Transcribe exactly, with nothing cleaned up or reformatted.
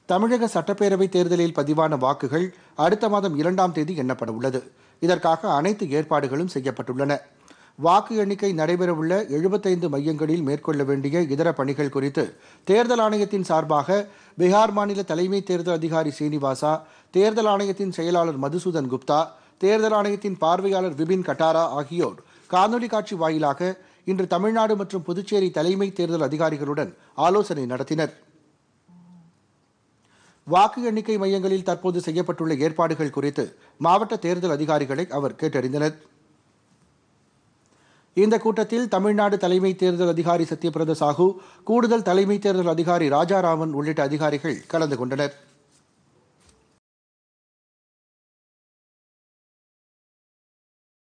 தமிழக சட்டப்பேரவைத் தேர்தலில் பதிவான வாக்குகள் அடுத்த மாதம் இரண்டாம் தேதி எண்ணப்பட உள்ளது. இதற்காக அனைத்து ஏற்பாடுகளும் செய்யப்பட்டுள்ளன. வாக்கு எண்ணிக்கை நடைபெறவுள்ள எழுபத்தைந்து மையங்களில் மேற்கொள்ள வேண்டிய இதர பணிகள் குறித்து தேர்தல் ஆணையத்தின் சார்பாக பீகார் மாநில தலைமை தேர்தல் அதிகாரி சீனிவாசா, தேர்தல் ஆணையத்தின் செயலாளர் மதுசூதன் குப்தா, தேர்தல் ஆணையத்தின் பார்வையாளர் விபின் கட்டாரா ஆகியோர் காணொலி காட்சி வாயிலாக இன்று தமிழ்நாடு மற்றும் புதுச்சேரி தலைமை தேர்தல் அதிகாரிகளுடன் ஆலோசனை நடத்தினர். வாக்கு எண்ணிக்கை மையங்களில் தற்போது செய்யப்பட்டுள்ள ஏற்பாடுகள் குறித்து மாவட்ட தேர்தல் அதிகாரிகளை அவர் கேட்டறிந்தனர். இந்த கூட்டத்தில் தமிழ்நாடு தலைமை தேர்தல் அதிகாரி சத்யபிரத சாஹூ, கூடுதல் தலைமை தேர்தல் அதிகாரி ராஜாராமன் உள்ளிட்ட அதிகாரிகள் கலந்து கொண்டனர்.